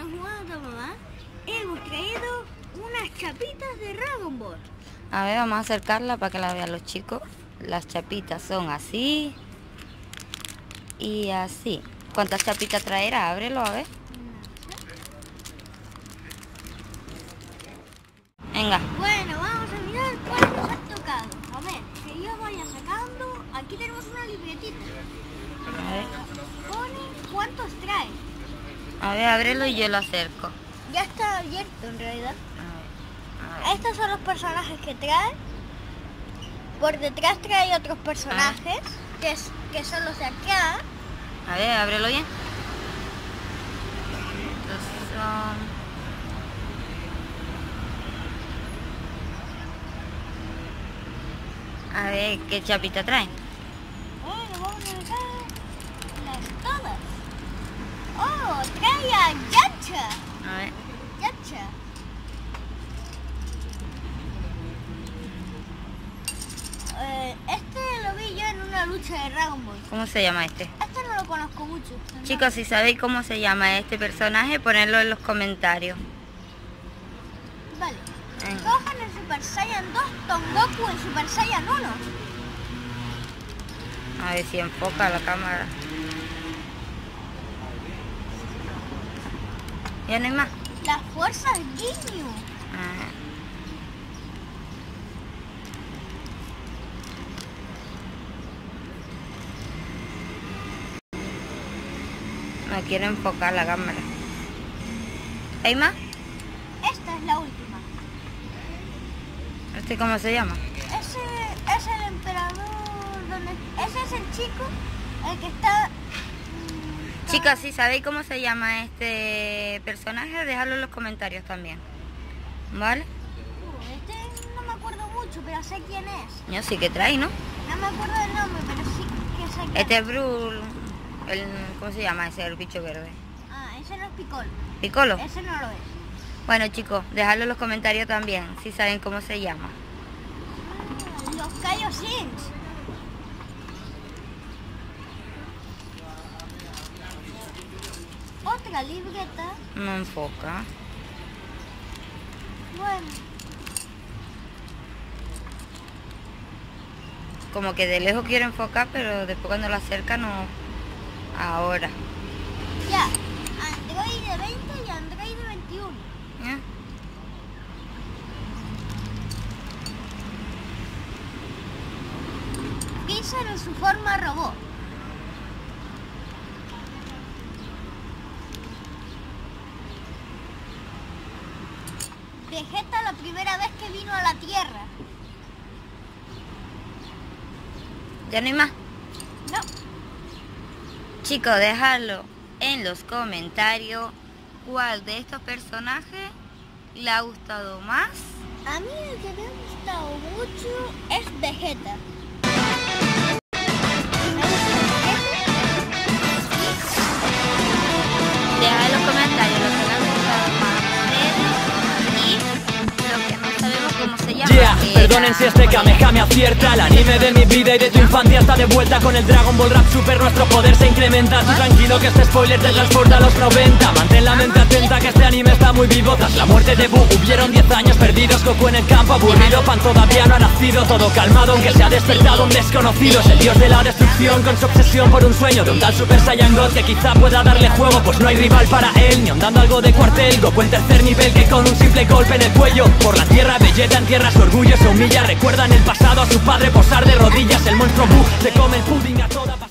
jugando, mamá, hemos traído unas chapitas de Dragon Ball. A ver, vamos a acercarla para que la vean los chicos. Las chapitas son así y así. ¿Cuántas chapitas traerá? Ábrelo, a ver. Venga. Bueno, vamos a mirar cuál nos ha tocado. A ver, que yo vaya sacando. Aquí tenemos una libretita. A ver. Pone cuántos trae. A ver, ábrelo y yo lo acerco. Ya está abierto en realidad. A ver. Estos son los personajes que trae. Por detrás trae otros personajes, que son los de acá. A ver, ábrelo bien. Estos son... A ver, ¿qué chapita traen? Bueno, vamos a ver las todas. Oh, trae a Yamcha. A ver. Yamcha. Este lo vi yo en una lucha de Dragon Ball. ¿Cómo se llama este? Este no lo conozco mucho. Chicos, si sabéis cómo se llama este personaje, ponedlo en los comentarios. Vale. Gohan en Super Saiyan 2, Son Goku en Super Saiyan 1. A ver si enfoca la cámara. ¿Ya no hay más? Las fuerzas Ginyu. Ajá. No quiero enfocar la cámara. ¿Hay más? Esta es la última. ¿Este cómo se llama? Ese es el emperador. Ese es el chico, el que está... Chicos, si sabéis cómo se llama este personaje, dejadlo en los comentarios también. ¿Vale? Este no me acuerdo mucho, pero sé quién es. Yo sí que trae, ¿no? No me acuerdo del nombre, pero sí que sé quién Este es. es Brul... ¿Cómo se llama ese? El bicho verde. Ah, ese no es Piccolo. ¿Piccolo? Ese no lo es. Bueno, chicos, dejadlo en los comentarios también, si saben cómo se llama. Los Kaioshins. Otra libreta. No enfoca. Bueno, Como que de lejos quiero enfocar, pero después cuando lo acerca no... Ahora. ya. Android 20 y Android 21. ¿Ya? Freezer en su forma robot. Vegeta la primera vez que vino a la Tierra. ¿Ya no hay más? No. Chicos, dejadlo en los comentarios cuál de estos personajes le ha gustado más. A mí el que me ha gustado mucho es Vegeta. Dejad en los comentarios lo que le ha gustado más a ustedes y lo que no sabemos cómo se llama. Yeah, perdonen si este Kameha me acierta. El anime de mi vida y de tu infancia está de vuelta. Con el Dragon Ball Rap Super nuestro poder se incrementa. Tú tranquilo que este spoiler te transporta a los 90. Mantén la mente atenta que este anime está muy vivo. Tras la muerte de Buu hubieron 10 años perdidos. Goku en el campo aburrido, Pan todavía no ha nacido. Todo calmado aunque se ha despertado un desconocido. Es el dios de la destrucción con su obsesión por un sueño de un tal Super Saiyan God que quizá pueda darle juego, pues no hay rival para él. Ni ondando algo de cuartel, Goku en tercer nivel que con un simple golpe en el cuello por la tierra Vegeta entierra su orgullo, se humilla. Recuerda en el pasado a su padre posar de rodillas. El monstruo Buu se come el pudding a toda